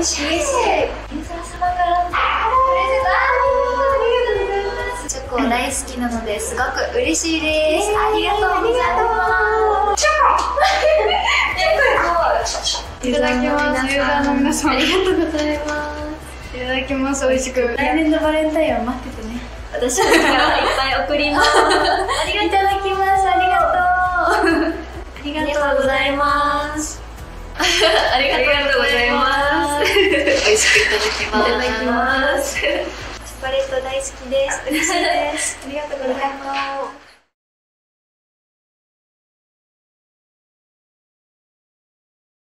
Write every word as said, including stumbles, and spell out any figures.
しい。ユーザー様からのプレゼント、ありがとうございます。チョコ大好きなのですごく嬉しいです。ありがとうございます。チョコ。いただきます。ユーザーの皆さん、ありがとうございます。いただきます。美味しく。来年のバレンタインを待っててね。私たちからいっぱい送ります。ありがとう。いただきます。ありがとう。ありがとうございます。ありがとうございます。美味しくいただきます。いただきます。チョコレート大好きです。嬉しいです。ありがとうございます。